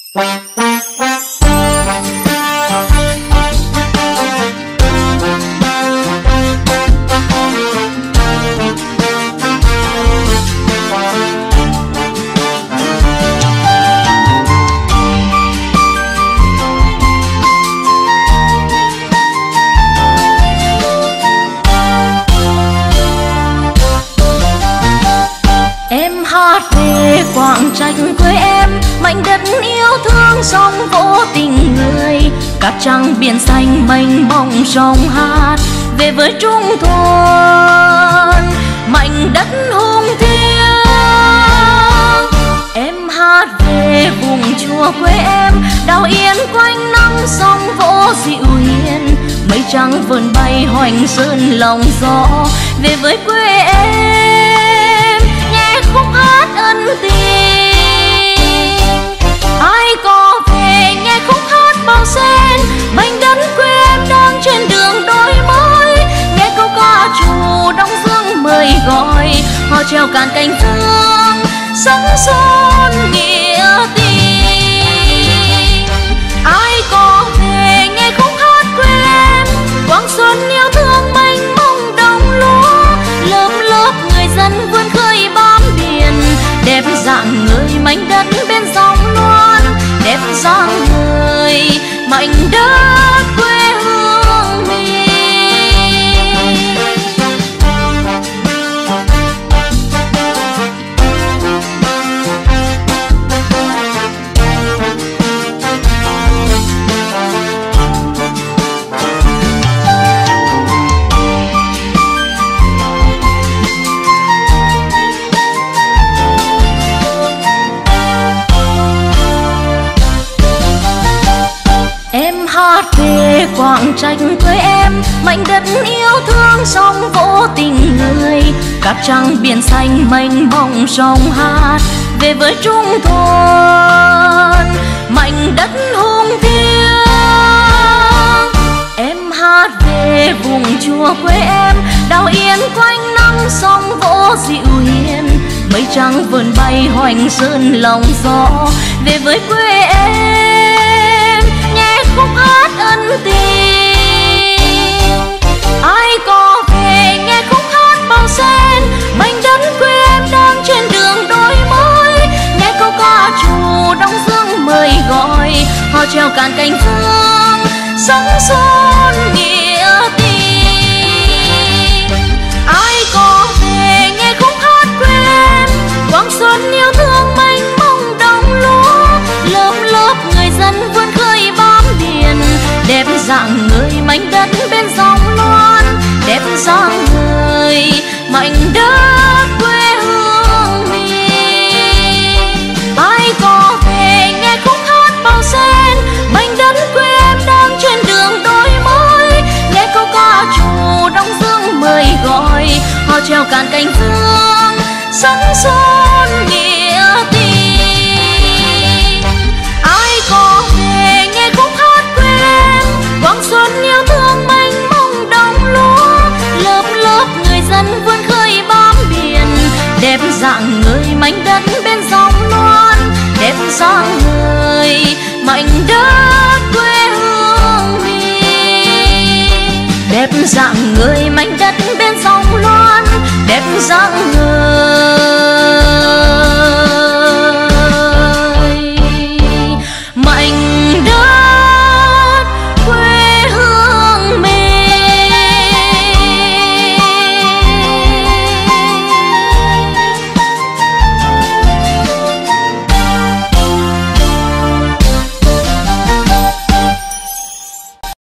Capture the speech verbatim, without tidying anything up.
Quảng Trạch quê em, mảnh đất yêu thương sông vỗ tình người, cát trắng biển xanh mênh mông sông hát về với trung thôn mảnh đất hùng thiêng. Em hát về vùng chùa quê em, đào yên quanh năm sông vỗ dịu hiền, mây trắng vờn bay hoành sơn lòng gió về với quê em, nghe khúc hát ân tình. Ai có về nghe khúc hát bao sen, mảnh đất quê em đang trên đường đổi mới, nghe câu ca trù đông dương mời gọi, họ treo cạn cành phương sống son nghĩa tình. Ai có về nghe khúc hát quê em, quang xuân yêu thương mênh mông đồng lúa, lớp lớp người dân vươn khơi bám biển, đẹp dạng người mảnh đất bên dòng loan, đẹp dạng người mảnh đất quê hương mình. Về Quảng Trạch quê em, mảnh đất yêu thương sông vỗ tình người, cát trắng biển xanh mênh mông sông hát về với trung thôn mảnh đất hùng thiêng. Em hát về vùng chùa quê em, đào yên quanh năm sông vỗ dịu hiền, mây trắng vờn bay hoành sơn lòng gió về với quê em, nghe khúc hát ân tình. Ai có về nghe khúc hát bao sen, mảnh đất quê em đang trên đường đổi mới, nghe câu ca trù đông dương mời gọi, họ treo cạn cành phương sống son nghĩa tình. Ai có về nghe khúc hát quê em, quang xuân yêu thương mênh mông đồng lúa, lớp lớp người dân vươn khơi bám biển, đẹp dạng người mảnh đất bên dòng loan, đẹp dạng người mảnh đất quê hương mình. Ai có về nghe khúc hát bao sen, mảnh đất quê em đang trên đường đổi mới, nghe câu ca trù đông dương mời gọi, họ treo cạn cành phương sống son nghĩa tình. Ai có về nghe khúc hát quê em, quang xuân yêu thương mênh mông đồng lúa, lớp lớp người dân vươn khơi bám biển, đẹp dạng người mảnh đất bên dòng loan, đẹp dạng người mảnh đất quê hương mình. Đẹp dạng người mảnh đất bên dòng loan, đẹp dạng người